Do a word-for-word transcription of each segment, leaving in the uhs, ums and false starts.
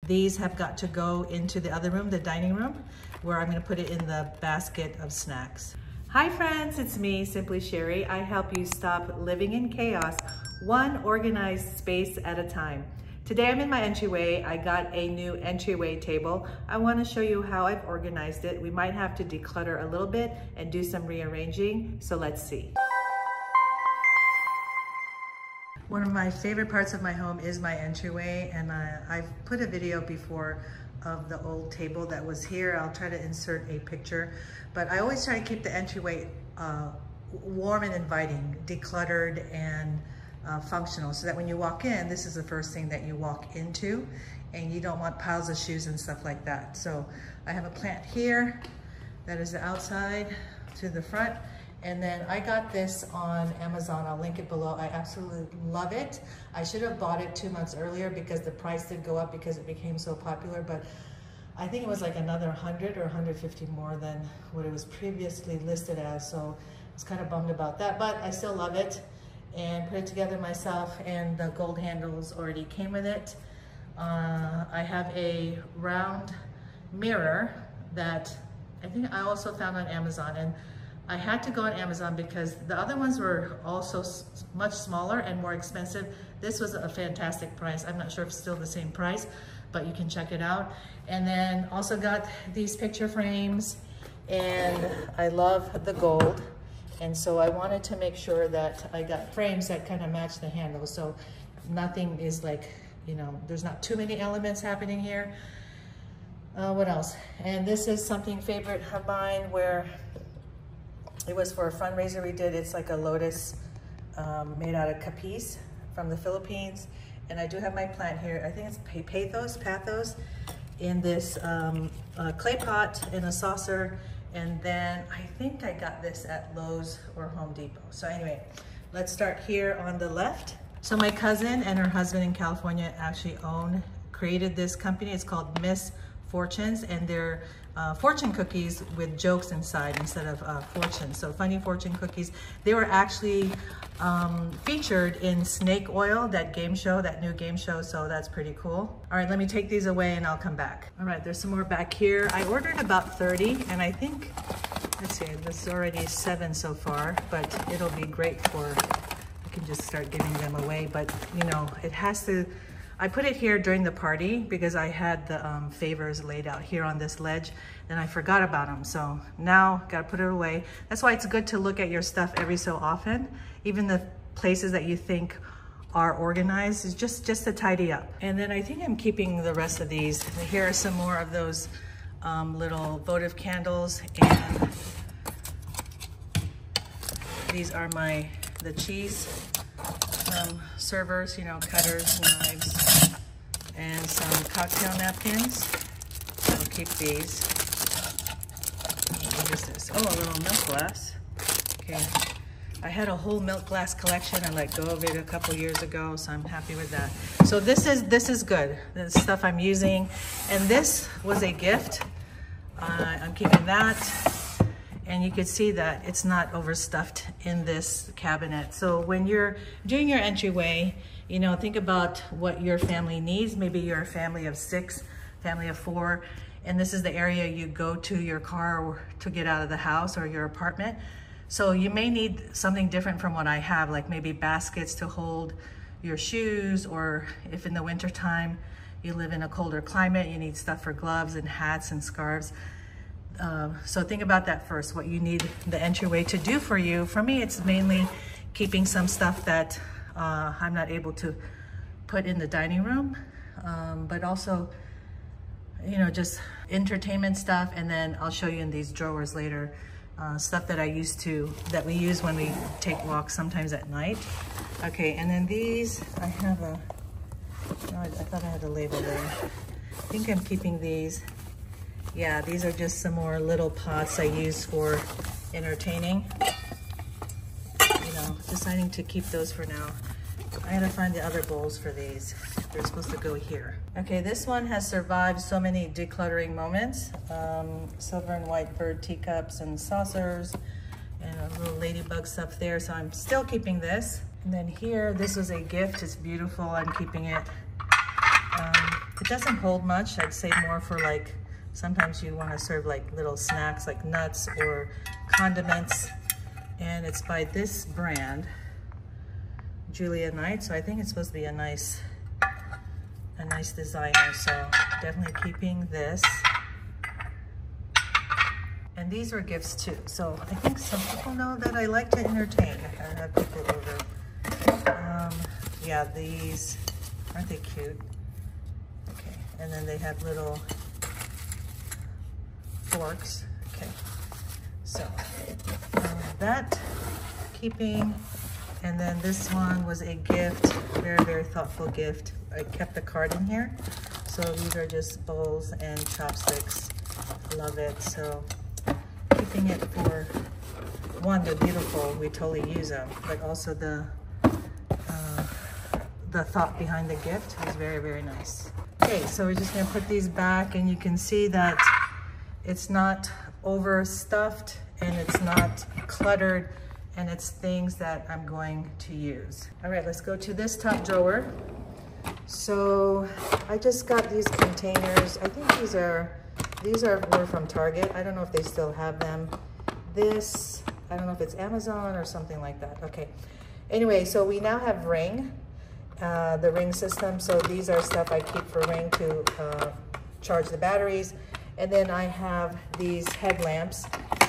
These have got to go into the other room, the dining room, where I'm gonna put it in the basket of snacks. Hi friends, it's me, Simply Sherry. I help you stop living in chaos, one organized space at a time. Today I'm in my entryway. I got a new entryway table. I want to show you how I've organized it. We might have to declutter a little bit and do some rearranging, so let's see. One of my favorite parts of my home is my entryway, and I, I've put a video before of the old table that was here. I'll try to insert a picture, but I always try to keep the entryway uh, warm and inviting, decluttered and Uh, functional, so that when you walk in, this is the first thing that you walk into, and you don't want piles of shoes and stuff like that. So I have a plant here that is the outside to the front, and then I got this on Amazon. I'll link it below. I absolutely love it. I should have bought it two months earlier because the price did go up because it became so popular, but I think it was like another one hundred or one hundred fifty more than what it was previously listed as, so I was kind of bummed about that, but I still love it and put it together myself, and the gold handles already came with it. Uh, I have a round mirror that I think I also found on Amazon, and I had to go on Amazon because the other ones were also much smaller and more expensive. This was a fantastic price. I'm not sure if it's still the same price, but you can check it out. And then also got these picture frames, and I love the gold. And so I wanted to make sure that I got frames that kind of match the handles, so nothing is like, you know, there's not too many elements happening here. Uh, what else? And this is something favorite of mine, where it was for a fundraiser we did. It's like a lotus um, made out of capiz from the Philippines. And I do have my plant here. I think it's pathos, pathos, in this um, uh, clay pot in a saucer. And then I think I got this at Lowe's or Home Depot. So anyway, let's start here on the left. So my cousin and her husband in California actually own, created this company. It's called Miss Fortunes, and they're uh, fortune cookies with jokes inside instead of uh, fortune. So funny fortune cookies. They were actually um, featured in Snake Oil, that game show, that new game show. So that's pretty cool. All right, let me take these away and I'll come back. All right, there's some more back here. I ordered about thirty, and I think, let's see, this is already seven so far, but it'll be great for, I can just start giving them away. But you know, it has to, I put it here during the party because I had the um, favors laid out here on this ledge, and I forgot about them. So now gotta put it away. That's why it's good to look at your stuff every so often. Even the places that you think are organized is just, just to tidy up. And then I think I'm keeping the rest of these. Here are some more of those um, little votive candles, and these are my, the cheese um, servers, you know, cutters, knives, and some cocktail napkins. I'll keep these. What is this? Oh, a little milk glass. Okay. I had a whole milk glass collection. I let go of it a couple years ago, so I'm happy with that. So this is this is good. The stuff I'm using, and this was a gift. Uh, I'm keeping that, and you can see that it's not overstuffed in this cabinet. So when you're doing your entryway, you know, think about what your family needs. Maybe you're a family of six, family of four, and this is the area you go to your car to get out of the house or your apartment. So you may need something different from what I have, like maybe baskets to hold your shoes, or if in the winter time you live in a colder climate, you need stuff for gloves and hats and scarves. Uh, so think about that first, what you need the entryway to do for you. For me, it's mainly keeping some stuff that uh, I'm not able to put in the dining room, um, but also, you know, just entertainment stuff. And then I'll show you in these drawers later, Uh, stuff that I used to, that we use when we take walks sometimes at night. Okay, and then these, I have a, no, I, I thought I had a label there. I think I'm keeping these. Yeah, these are just some more little pots I use for entertaining. You know, deciding to keep those for now. I gotta find the other bowls for these. They're supposed to go here. Okay, this one has survived so many decluttering moments. Um, silver and white bird teacups and saucers, and a little ladybug stuff there. So I'm still keeping this. And then here, this was a gift. It's beautiful. I'm keeping it. Um, doesn't hold much. I'd say more for like, sometimes you want to serve like little snacks like nuts or condiments. And it's by this brand, Julia Knight. So I think it's supposed to be a nice, a nice designer. So definitely keeping this. And these are gifts too. So I think some people know that I like to entertain. I have people over. Um, yeah, these, aren't they cute? Okay, and then they have little forks. Okay, so um, that keeping, and then this one was a gift, very, very thoughtful gift. I kept the card in here. So these are just bowls and chopsticks. Love it. So keeping it for, one, they're beautiful, we totally use them, but also the uh, the thought behind the gift is very, very nice. Okay, so we're just gonna put these back, and you can see that it's not overstuffed and it's not cluttered, and it's things that I'm going to use. All right, let's go to this top drawer. So I just got these containers. I think these are These are were from Target. I don't know if they still have them. This, I don't know if it's Amazon or something like that. Okay. Anyway, so we now have Ring, uh, the Ring system. So these are stuff I keep for Ring to uh, charge the batteries. And then I have these headlamps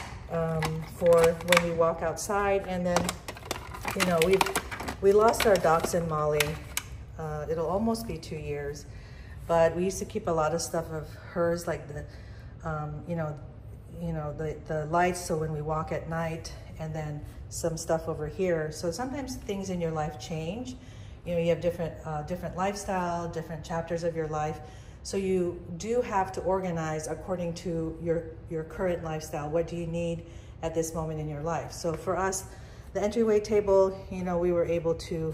um, for when we walk outside. And then, you know, we we lost our dachshund Molly. Uh, it'll almost be two years. But we used to keep a lot of stuff of hers, like the, um, you know, you know the, the lights, so when we walk at night, and then some stuff over here. So sometimes things in your life change. You know, you have different, uh, different lifestyle, different chapters of your life. So you do have to organize according to your, your current lifestyle. What do you need at this moment in your life? So for us, the entryway table, you know, we were able to,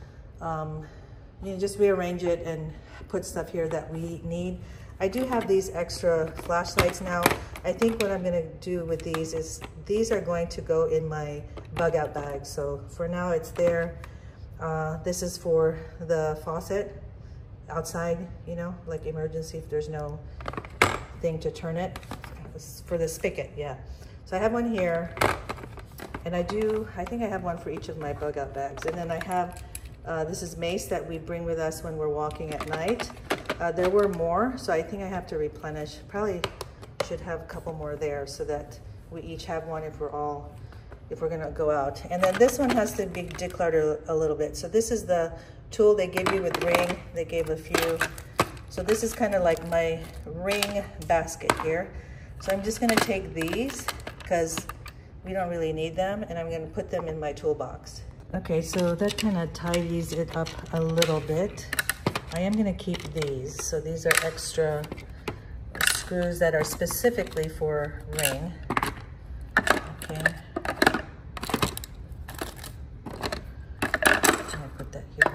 um, you know, just rearrange it and put stuff here that we need. I do have these extra flashlights now. I think what I'm gonna do with these is, these are going to go in my bug out bag. So for now it's there. Uh, this is for the faucet outside, you know, like emergency if there's no thing to turn it. It's for the spigot, yeah. So I have one here, and I do, I think I have one for each of my bug out bags. And then I have Uh, this is mace that we bring with us when we're walking at night. Uh, there were more, so I think I have to replenish. Probably should have a couple more there so that we each have one if we're all, if we're gonna go out. And then this one has to be decluttered a little bit. So this is the tool they give you with Ring. They gave a few. So this is kind of like my Ring basket here. So I'm just gonna take these because we don't really need them, and I'm gonna put them in my toolbox. Okay, so that kind of tidies it up a little bit. I am gonna keep these. So these are extra screws that are specifically for Ring. Okay. I'll put that here.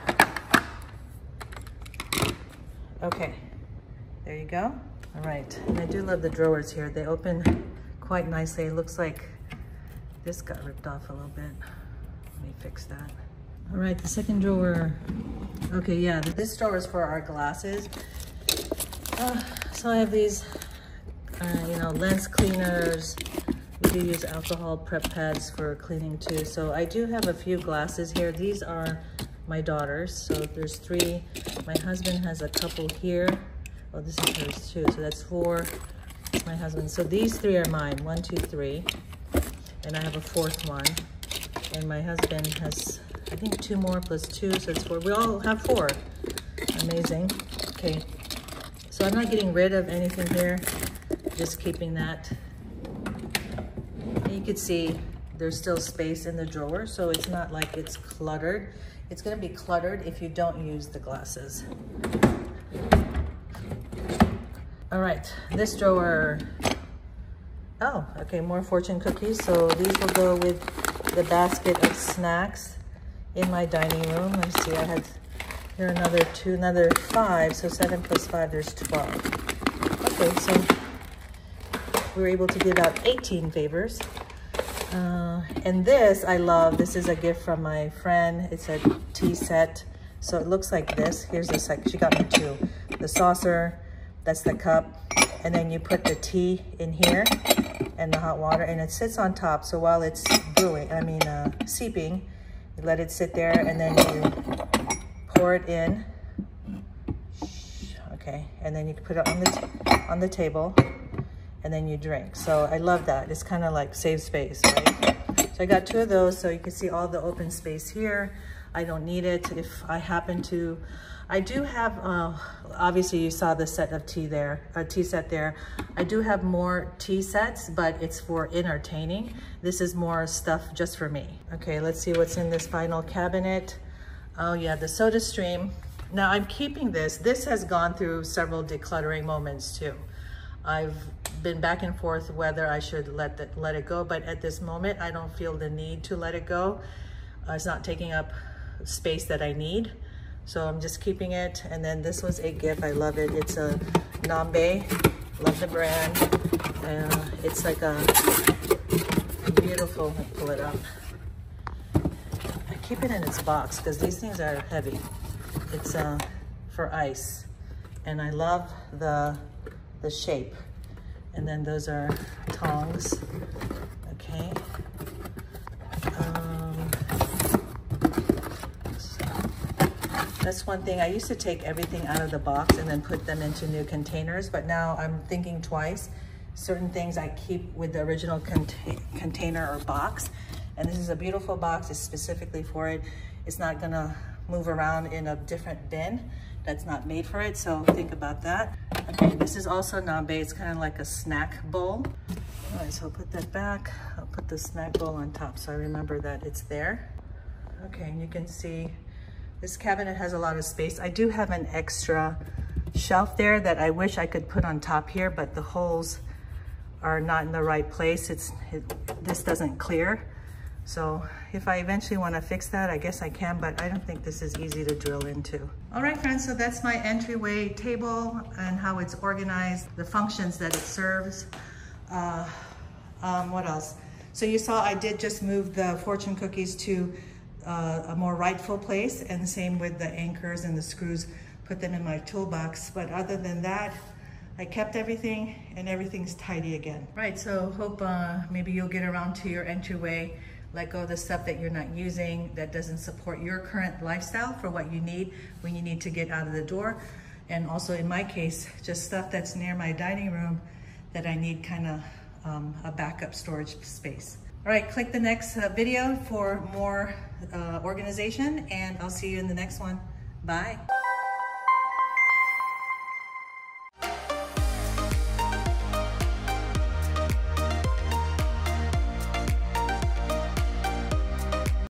Okay, there you go. All right, and I do love the drawers here. They open quite nicely. It looks like this got ripped off a little bit. Let me fix that. All right, the second drawer. Okay, yeah, this drawer is for our glasses. Uh, so I have these, uh, you know, lens cleaners. We do use alcohol prep pads for cleaning too. So I do have a few glasses here. These are my daughter's. So there's three. My husband has a couple here. Oh, this is hers too. So that's four. It's my husband. So these three are mine. One, two, three. And I have a fourth one. And my husband has, I think, two more plus two, so it's four. We all have four. Amazing. Okay. So I'm not getting rid of anything here, just keeping that. And you can see there's still space in the drawer, so it's not like it's cluttered. It's gonna be cluttered if you don't use the glasses. All right, this drawer. Oh, okay, more fortune cookies. So these will go with the basket of snacks in my dining room. Let's see, I had here another two, another five, so seven plus five, there's twelve. Okay, so we were able to give out eighteen favors. Uh, and this, I love, this is a gift from my friend. It's a tea set, so it looks like this. Here's a sec, she got me two. the saucer, that's the cup, and then you put the tea in here and the hot water, and it sits on top. So while it's brewing, I mean uh, seeping, you let it sit there, and then you pour it in. Okay, and then you can put it on the on the table, and then you drink. So I love that. It's kind of like save space, right? So I got two of those, so you can see all the open space here. I don't need it if I happen to. I do have, uh, obviously you saw the set of tea there, a tea set there. I do have more tea sets, but it's for entertaining. This is more stuff just for me. Okay, let's see what's in this final cabinet. Oh yeah, the Soda Stream. Now I'm keeping this. This has gone through several decluttering moments too. I've been back and forth whether I should let, the, let it go, but at this moment, I don't feel the need to let it go. Uh, it's not taking up space that I need. So I'm just keeping it. And then this was a gift. I love it. It's a Nambe. Love the brand. Uh, it's like a beautiful, let me pull it up. I keep it in its box because these things are heavy. It's uh, for ice. And I love the, the shape. And then those are tongs. Okay. Um, That's one thing. I used to take everything out of the box and then put them into new containers, but now I'm thinking twice. Certain things I keep with the original contain container or box. And this is a beautiful box. It's specifically for it. It's not gonna move around in a different bin that's not made for it, so think about that. Okay, this is also Nambe. It's kind of like a snack bowl. All right, so I'll put that back. I'll put the snack bowl on top so I remember that it's there. Okay, and you can see this cabinet has a lot of space. I do have an extra shelf there that I wish I could put on top here, but the holes are not in the right place. It's it, this doesn't clear. So if I eventually want to fix that, I guess I can, but I don't think this is easy to drill into. All right, friends, so that's my entryway table and how it's organized, the functions that it serves. Uh, um, what else? So you saw I did just move the fortune cookies to Uh, a more rightful place, and the same with the anchors and the screws, put them in my toolbox. But other than that, I kept everything and everything's tidy again. Right, so hope uh, maybe you'll get around to your entryway, let go of the stuff that you're not using, that doesn't support your current lifestyle for what you need when you need to get out of the door. And also in my case, just stuff that's near my dining room that I need kind of um, a backup storage space. All right, click the next uh, video for more uh, organization, and I'll see you in the next one. Bye.